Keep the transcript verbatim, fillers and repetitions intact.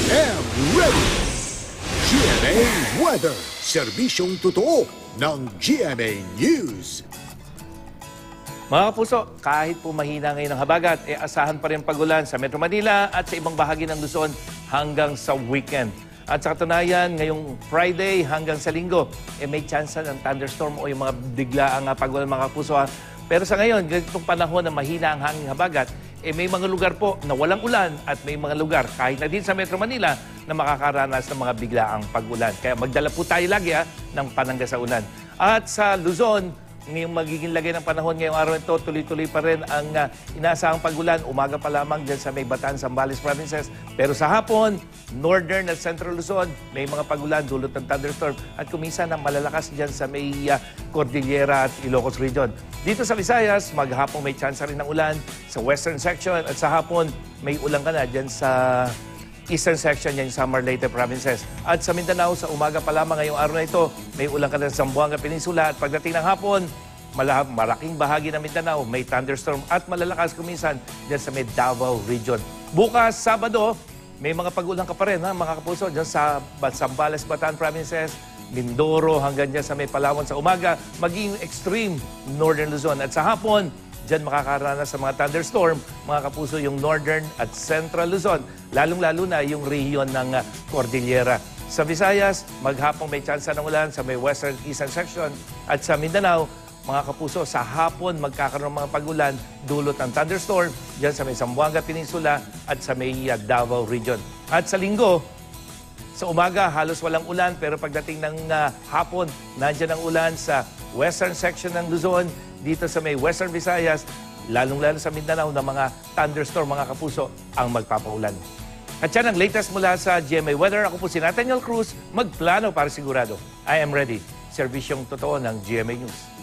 am ready! G M A Weather, serbisyong totoo ng G M A News. Mga kapuso, kahit po mahina ngayon ang habagat, e asahan pa rin pag-ulan sa Metro Manila at sa ibang bahagi ng Luzon hanggang sa weekend. At sa katunayan, ngayong Friday hanggang sa Linggo, e may chance ng thunderstorm o yung mga biglaang pag-ulan mga kapuso. Ha? Pero sa ngayon, ganitong panahon na mahina ang hanging habagat, e may mga lugar po na walang ulan at may mga lugar, kahit na din sa Metro Manila, na makakaranas ng mga biglaang pag-ulan. Kaya magdala po tayo lagi ha, ng panangga sa ulan. At sa Luzon, ngayong magiging lagay ng panahon ngayong araw ito, tuloy-tuloy pa rin ang uh, inaasahang pag-ulan. Umaga pa lamang dyan sa may Bataan, Zambales provinces. Pero sa hapon, Northern at Central Luzon, may mga pag-ulan, dulot ng thunderstorm. At kuminsan na malalakas dyan sa may uh, Cordillera at Ilocos region. Dito sa Visayas, maghapon may chance rin ng ulan sa western section. At sa hapon, may ulan ka na dyan sa eastern section yan, Samar Leyte provinces. At sa Mindanao, sa umaga pa lamang ngayong araw na ito, may ulan ka na sa Zamboanga Peninsula. At pagdating ng hapon, malaking bahagi ng Mindanao, may thunderstorm at malalakas kuminsan dyan sa may Davao region. Bukas, Sabado, may mga pag-ulan ka pa rin, ha, mga kapuso, dyan sa Zambales, Bataan provinces, Mindoro, hanggang dyan sa may Palawan sa umaga, maging extreme Northern Luzon. At sa hapon, diyan makakaranas sa mga thunderstorm, mga kapuso, yung Northern at Central Luzon, lalong-lalo na yung rehiyon ng uh, Cordillera. Sa Visayas, maghapong may chance ng ulan sa may Western Eastern section. At sa Mindanao, mga kapuso, sa hapon magkakaroon ng mga pag-ulan, dulot ng thunderstorm, diyan sa may Zamboanga Peninsula at sa may uh, Davao region. At sa Linggo, sa umaga, halos walang ulan, pero pagdating ng uh, hapon, nandiyan ang ulan sa western section ng Luzon, dito sa may Western Visayas, lalong-lalo sa Mindanao na mga thunderstorm, mga kapuso, ang magpapaulan. At yan ang latest mula sa G M A Weather. Ako po si Nathaniel Cruz, magplano para sigurado. I am ready. Serbisyong totoo ng G M A News.